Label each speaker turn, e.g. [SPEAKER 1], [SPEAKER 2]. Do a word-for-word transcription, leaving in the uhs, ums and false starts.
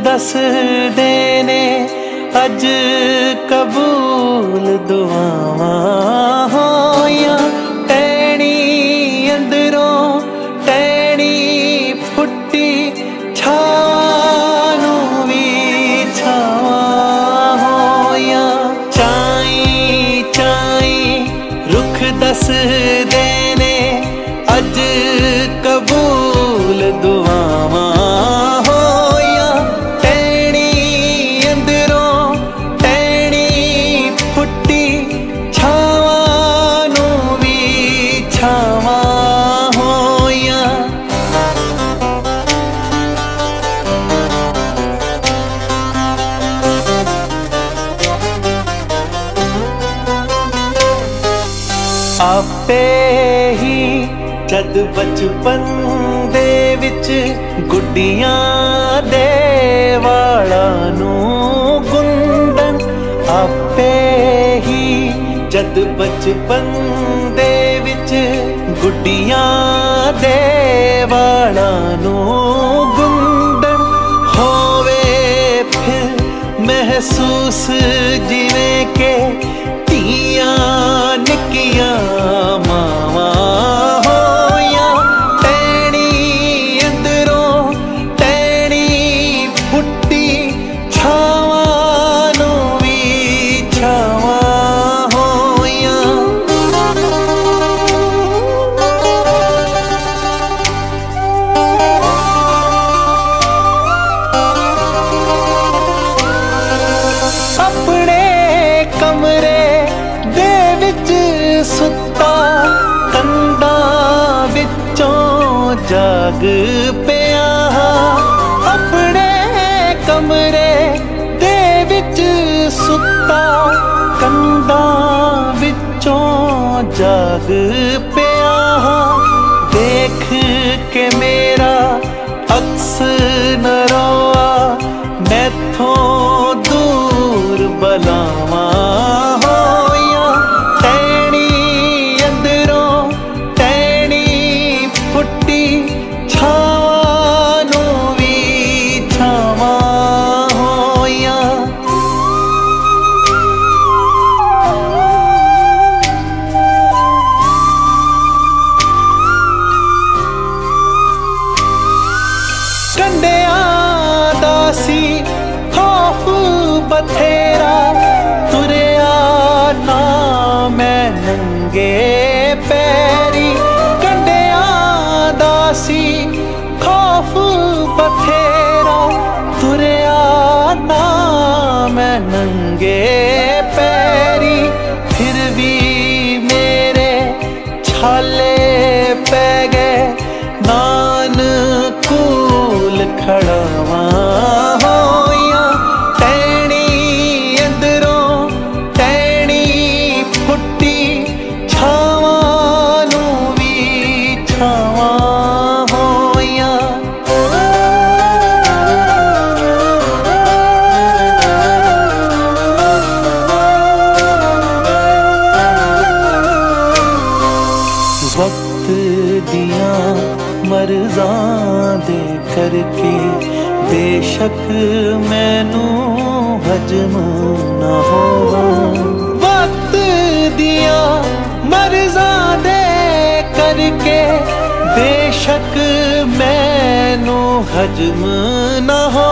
[SPEAKER 1] दसदे ने अज कबूल दुआवां होइयां। टैनी अंदरों टैनी फुट्टी छावां नूं वी छावां होइयां। चाई चाई रुख दसदे ने अज कबूल दुआवां होइयां। टैनी अंदरों टैनी फुट्टी छावां नूं वी छावां होइयां। आपे ही जद बचपन दे विच गुड्डियां दे वालां नूं गुंदन। आपे ही जद बचपन दे विच गुड्डियां दे वालां नूं गुंदन। होवे फिर महसूस जिवें के धीआं निक्कियां मावां होइयां। टैनी अंदरों टैनी फुट्टी छावां नूं वी छावां होइयां। अपने कमरे दे विच सुत्ता कंधां विचों जाग पिया। अपने कमरे दे विच सुत्ता कंधां विचों जाग पिया। देख के मेरा अक्स न रोआ मैथों दूर बलावां होइयां। टैनी अंदरों टैनी फुट्टी छावां नूं वी छावां होइयां। कंडियां दा सी खौफ बथेरा तुरिया ना मैं नंगे पैरी। कंडियां दा सी खौफ बथेरा तुरिया ना मैं नंगे पैरी। फिर भी मेरे छाले पै गए नान कूल खड़ावां होइयां। टैनी अंदरों टैनी फुट्टी छावां नूं वी छावां होइयां। वक्त दियां मर्ज़ां दे करके बेशक मैनू हजम ना होवा। वक्त दिया मर्ज़ां दे करके बेशक मैनू हजम ना हो।